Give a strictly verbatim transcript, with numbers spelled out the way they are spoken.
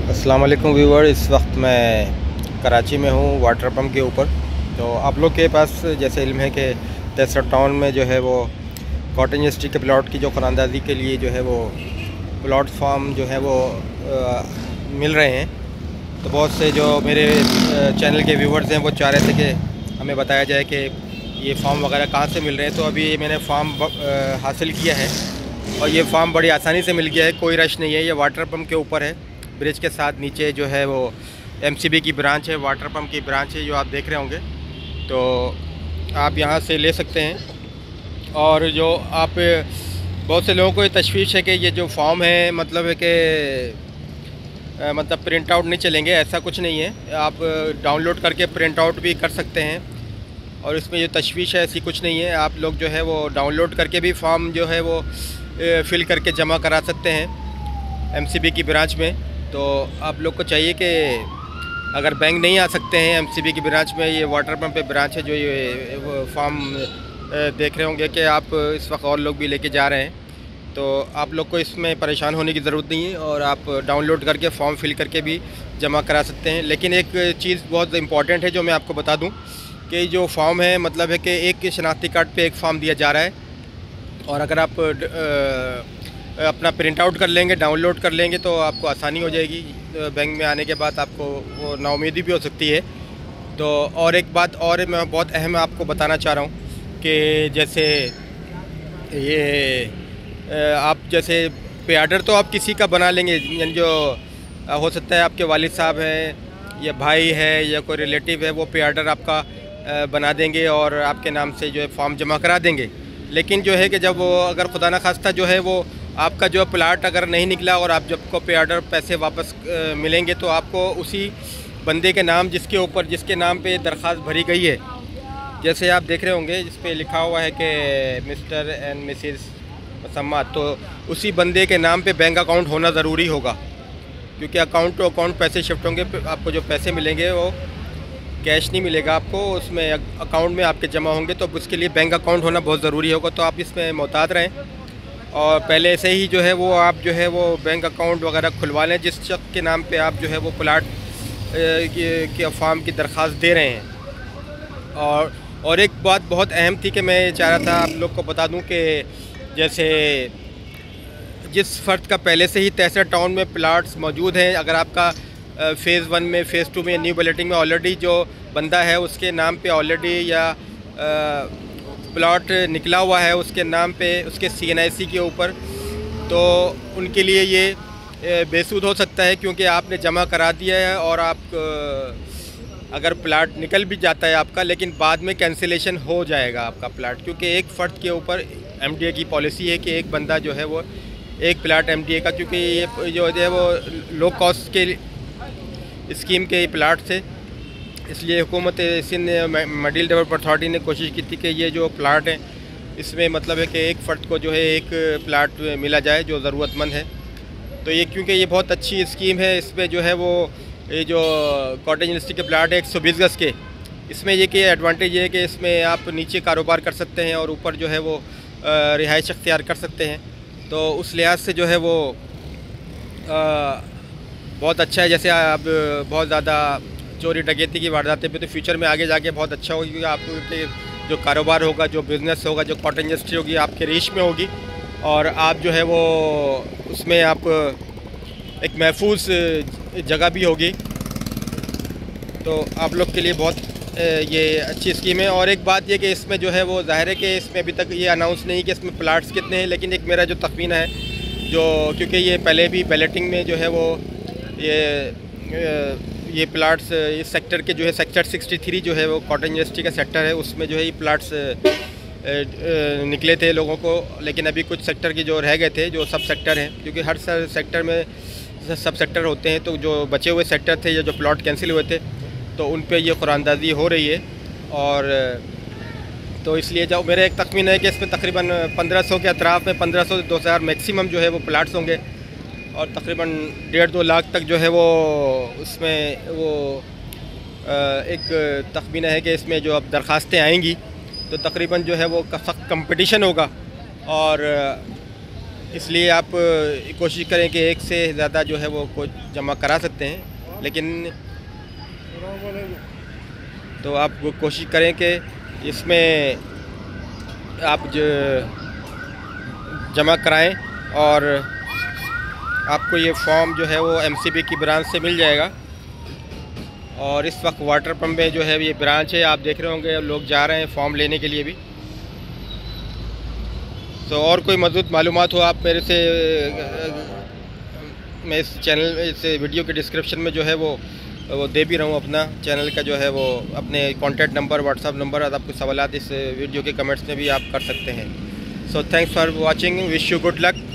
अस्सलाम वालेकुम व्यूवर। इस वक्त मैं कराची में हूँ, वाटर पम्प के ऊपर। तो आप लोग के पास जैसे इल्म है कि तेसरा टाउन में जो है वो कॉटन इंडस्ट्री के प्लॉट की जो ख़ुरानदाजी के लिए जो है वो प्लॉट फार्म जो है वो आ, मिल रहे हैं। तो बहुत से जो मेरे चैनल के व्यूवर्स हैं वो चाह रहे थे कि हमें बताया जाए कि ये फार्म वगैरह कहाँ से मिल रहे हैं। तो अभी मैंने फार्म हासिल किया है और ये फार्म बड़ी आसानी से मिल गया है, कोई रश नहीं है। ये वाटर पम्प के ऊपर है, ब्रिज के साथ नीचे जो है वो एमसीबी की ब्रांच है, वाटर पम्प की ब्रांच है जो आप देख रहे होंगे। तो आप यहाँ से ले सकते हैं। और जो आप बहुत से लोगों को ये तशवीश है कि ये जो फॉर्म है मतलब है कि मतलब प्रिंट आउट नहीं चलेंगे, ऐसा कुछ नहीं है। आप डाउनलोड करके प्रिंट आउट भी कर सकते हैं और इसमें ये तशवीश है ऐसी कुछ नहीं है। आप लोग जो है वो डाउनलोड करके भी फॉर्म जो है वो फ़िल करके जमा करा सकते हैं एमसीबी की ब्रांच में। तो आप लोग को चाहिए कि अगर बैंक नहीं आ सकते हैं एमसीबी की ब्रांच में, ये वाटर पम्प पे ब्रांच है जो ये फॉर्म देख रहे होंगे कि आप इस वक्त और लोग भी लेके जा रहे हैं। तो आप लोग को इसमें परेशान होने की ज़रूरत नहीं है और आप डाउनलोड करके फॉर्म फिल करके भी जमा करा सकते हैं। लेकिन एक चीज़ बहुत इंपॉर्टेंट है जो मैं आपको बता दूं कि जो फॉर्म है मतलब है कि एक शनाख्ती कार्ड पे एक फॉर्म दिया जा रहा है और अगर आप अपना प्रिंट आउट कर लेंगे, डाउनलोड कर लेंगे तो आपको आसानी हो जाएगी। बैंक में आने के बाद आपको वो नाउमीदी भी हो सकती है। तो और एक बात और मैं बहुत अहम आपको बताना चाह रहा हूँ कि जैसे ये आप जैसे पे आर्डर तो आप किसी का बना लेंगे, यानी जो हो सकता है आपके वालिद साहब हैं या भाई है या कोई रिलेटिव है, वो पे आर्डर आपका बना देंगे और आपके नाम से जो है फॉर्म जमा करा देंगे। लेकिन जो है कि जब वो अगर खुदा न खास्ता जो है वो आपका जो प्लाट अगर नहीं निकला और आप जब को पे आर्डर पैसे वापस मिलेंगे तो आपको उसी बंदे के नाम जिसके ऊपर जिसके नाम पे दरख्वास्त भरी गई है, जैसे आप देख रहे होंगे जिस पे लिखा हुआ है कि मिस्टर एंड मिसेस मुसम्मा, तो उसी बंदे के नाम पे बैंक अकाउंट होना ज़रूरी होगा, क्योंकि अकाउंट टू अकाउंट पैसे शिफ्ट होंगे। आपको जो पैसे मिलेंगे वो कैश नहीं मिलेगा आपको, उसमें अकाउंट में आपके जमा होंगे। तो उसके लिए बैंक अकाउंट होना बहुत ज़रूरी होगा। तो आप इसमें मोहतात रहें और पहले से ही जो है वो आप जो है वो बैंक अकाउंट वगैरह खुलवा लें जिस शख्स के नाम पे आप जो है वो प्लाट के फार्म की दरख्वास्त दे रहे हैं। और और एक बात बहुत अहम थी कि मैं चाह रहा था आप लोग को बता दूं कि जैसे जिस फ़र्द का पहले से ही तेसरा टाउन में प्लाट्स मौजूद हैं, अगर आपका फ़ेज़ वन में फ़ेज़ टू में न्यू बुलेटिन में ऑलरेडी जो बंदा है उसके नाम पे ऑलरेडी या प्लॉट निकला हुआ है उसके नाम पे उसके सी एन आई सी के ऊपर, तो उनके लिए ये बेसूद हो सकता है क्योंकि आपने जमा करा दिया है और आप अगर प्लाट निकल भी जाता है आपका, लेकिन बाद में कैंसिलेशन हो जाएगा आपका प्लाट, क्योंकि एक फ़र्द के ऊपर एम डी ए की पॉलिसी है कि एक बंदा जो है वो एक प्लाट एम डी ए का, क्योंकि ये जो है वो लो कॉस्ट के स्कीम के प्लाट थे, इसलिए हुकूमत सिंध मडील डेवलपमेंट अथॉरिटी ने कोशिश की थी कि ये जो प्लाट हैं इसमें मतलब है कि एक फ़र्द को जो है एक प्लाट मिला जाए जो ज़रूरतमंद है। तो ये क्योंकि ये बहुत अच्छी स्कीम है, इसमें जो है वो ये जो कॉटेज इंडस्ट्री के प्लाट है एक सौ बीस गज़ के, इसमें ये कि एडवांटेज ये है कि इसमें आप नीचे कारोबार कर सकते हैं और ऊपर जो है वो रिहाइश अख्तियार कर सकते हैं। तो उस लिहाज से जो है वो आ, बहुत अच्छा है। जैसे अब बहुत ज़्यादा चोरी डकैती की वारदातें पे तो फ्यूचर में आगे जाके बहुत अच्छा होगी, क्योंकि आपके जो कारोबार होगा, जो बिज़नेस होगा, जो कॉटन इंडस्ट्री होगी आपके रीच में होगी और आप जो है वो उसमें आप एक महफूज जगह भी होगी। तो आप लोग के लिए बहुत ये अच्छी स्कीम है। और एक बात ये कि इसमें जो है वो ज़ाहिर है कि इसमें अभी तक ये अनाउंस नहीं कि इसमें प्लाट्स कितने हैं, लेकिन एक मेरा जो तखमीना है जो, क्योंकि ये पहले भी बैलेटिंग में जो है वो ये ये प्लाट्स इस सेक्टर के जो है सेक्टर तिरसठ जो है वो कॉटन इंडस्ट्री का सेक्टर है, उसमें जो है ये प्लाट्स निकले थे लोगों को, लेकिन अभी कुछ सेक्टर के जो रह गए थे जो सब सेक्टर हैं, क्योंकि हर सेक्टर में सब सेक्टर होते हैं, तो जो बचे हुए सेक्टर थे या जो प्लॉट कैंसिल हुए थे तो उन पे ये ख़ुरानदाजी हो रही है। और तो इसलिए जो मेरा एक तखमीन है कि इसमें तकरीबन पंद्रह सौ के अतराफ़ में पंद्रह सौ दो हज़ार मैक्सिमम जो है वो प्लाट्स होंगे और तकरीबन डेढ़ दो लाख तक जो है वो उसमें वो एक तखमीना है कि इसमें जो अब दरख्वास्तें आएंगी तो तकरीबन जो है वो सख्त कंपटीशन होगा और इसलिए आप कोशिश करें कि एक से ज़्यादा जो है वो को जमा करा सकते हैं, लेकिन तो आप वो कोशिश करें कि इसमें आप जो जमा कराएं और आपको ये फॉर्म जो है वो एमसीबी की ब्रांच से मिल जाएगा। और इस वक्त वाटर पंप में जो है ये ब्रांच है, आप देख रहे होंगे लोग जा रहे हैं फॉर्म लेने के लिए भी। तो और कोई मज़ीद मालूमात हो आप मेरे से, मैं इस चैनल इस वीडियो के डिस्क्रिप्शन में जो है वो वो दे भी रहा हूँ अपना चैनल का जो है वो अपने कॉन्टैक्ट नंबर, व्हाट्सअप नंबर, और आपको सवालात इस वीडियो के कमेंट्स में भी आप कर सकते हैं। So thanks for watching, wish you good luck.